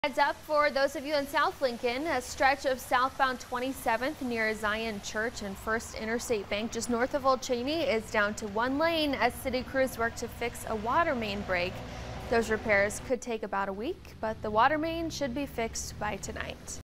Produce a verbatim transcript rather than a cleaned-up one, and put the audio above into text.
Heads up for those of you in South Lincoln. A stretch of southbound twenty-seventh near Zion Church and First Interstate Bank just north of Old Cheney is down to one lane as city crews work to fix a water main break. Those repairs could take about a week, but the water main should be fixed by tonight.